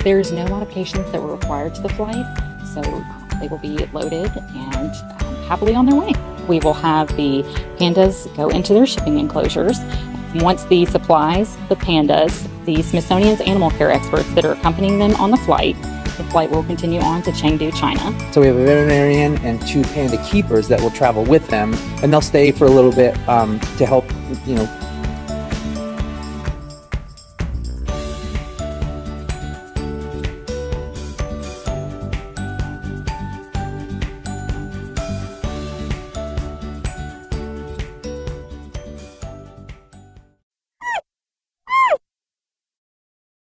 There's no modifications that were required to the flight, so they will be loaded and happily on their way. We will have the pandas go into their shipping enclosures. Once the supplies, the pandas, the Smithsonian's animal care experts that are accompanying them on the flight will continue on to Chengdu, China. So we have a veterinarian and 2 panda keepers that will travel with them, and they'll stay for a little bit to help,